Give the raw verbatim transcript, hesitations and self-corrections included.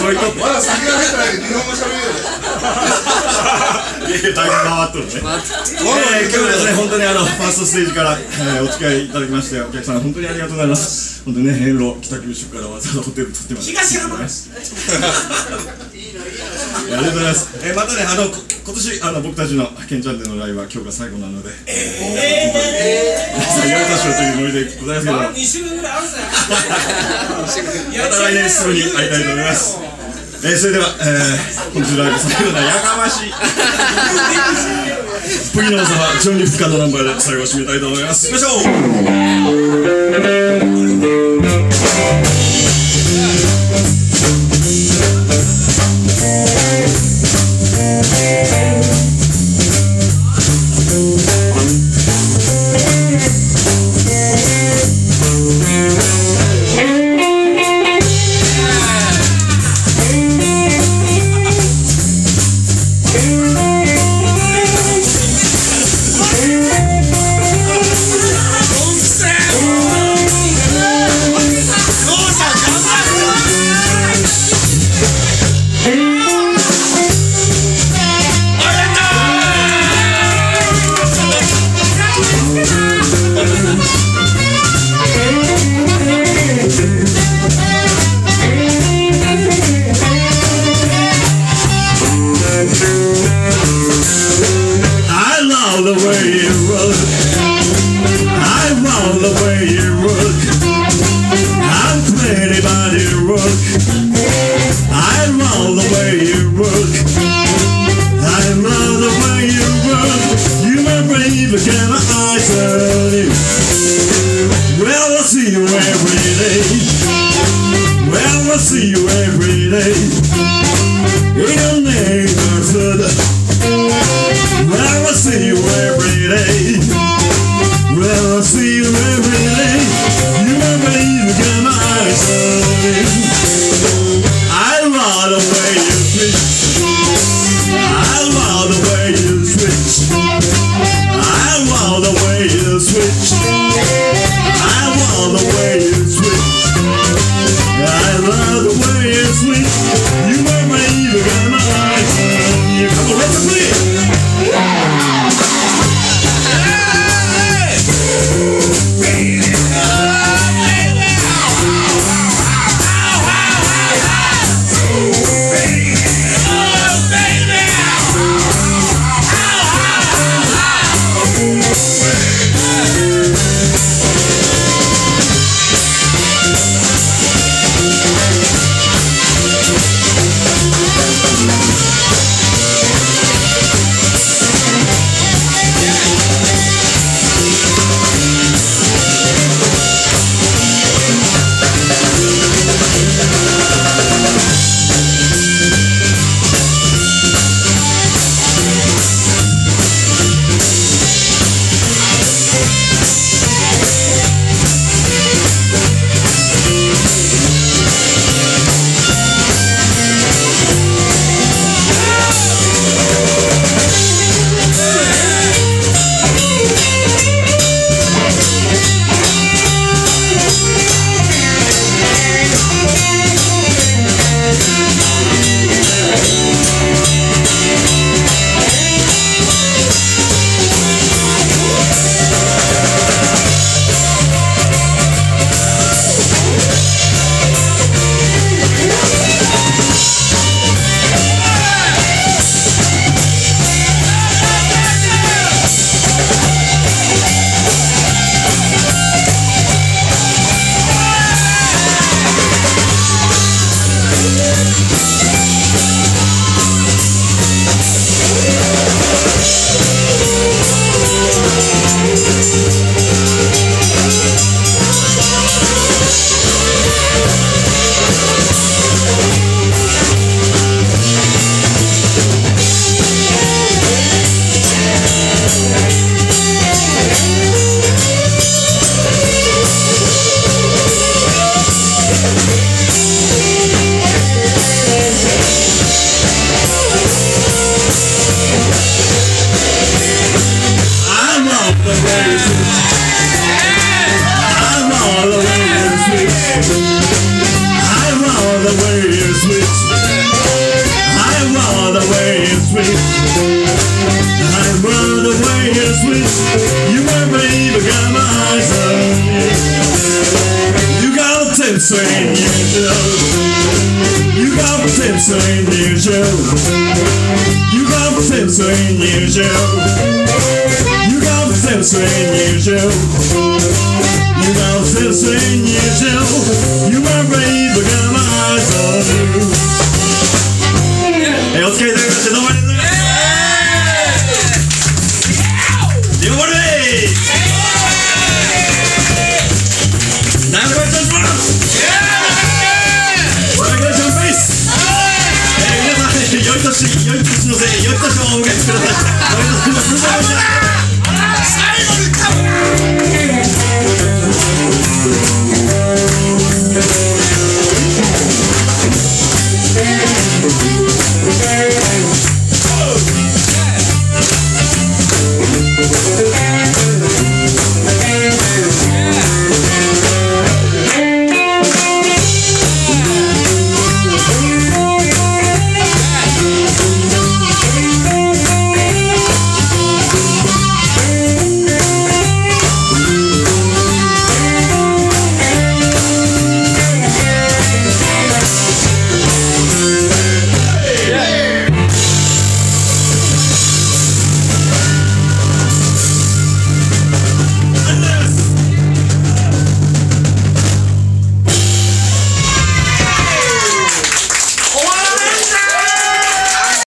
これとってまだ先が出てないけど日本語喋れる。 いやいや大変回っとるね。えー、今日はですね、本当にあのファーストステージから、えー、お付き合いいただきまして、お客さん本当にありがとうございます。本当にね、遠路北九州からわざわざホテル取ってます。東山です。ありがとうございます。えー、またね、あの今年あの僕たちのケンちゃんでのライブは今日が最後なので、ええー、やりたしようというノリでございますけど、に週ぐらいあるぜ。また来年すぐに会いたいと思います。えー、それでは、えー、本日のライブ最後のやかましいプギの王様ジョニー・フカのナンバーで最後を締めたいと思います。いきましょ I love the way you switch. so unusual. You got them so unusual. You got them so unusual. You got them so unusual. You got them so unusual. You are brave, but got my eyes on you. Hey, let's get there.